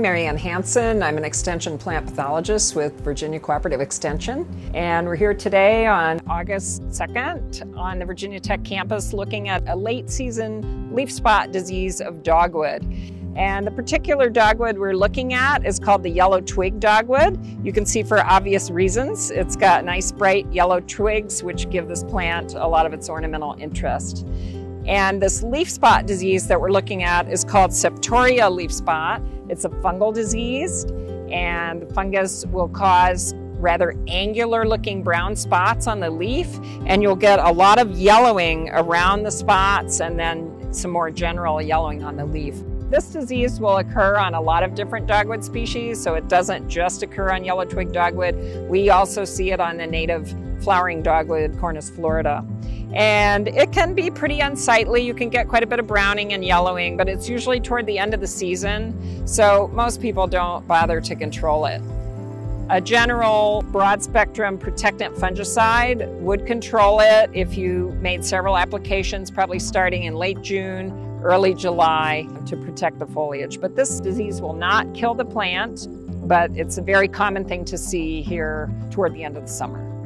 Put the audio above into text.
I'm Ann Hansen. I'm an extension plant pathologist with Virginia Cooperative Extension, and we're here today on August 2nd on the Virginia Tech campus looking at a late season leaf spot disease of dogwood. And the particular dogwood we're looking at is called the yellow twig dogwood. You can see for obvious reasons. It's got nice bright yellow twigs which give this plant a lot of its ornamental interest. And this leaf spot disease that we're looking at is called Septoria leaf spot. It's a fungal disease, and the fungus will cause rather angular looking brown spots on the leaf, and you'll get a lot of yellowing around the spots and then some more general yellowing on the leaf. This disease will occur on a lot of different dogwood species, so it doesn't just occur on yellow twig dogwood. We also see it on the native flowering dogwood, Cornus florida. And it can be pretty unsightly. You can get quite a bit of browning and yellowing, but it's usually toward the end of the season, so most people don't bother to control it. A general broad spectrum protectant fungicide would control it if you made several applications, probably starting in late June, early July, to protect the foliage. But this disease will not kill the plant, but it's a very common thing to see here toward the end of the summer.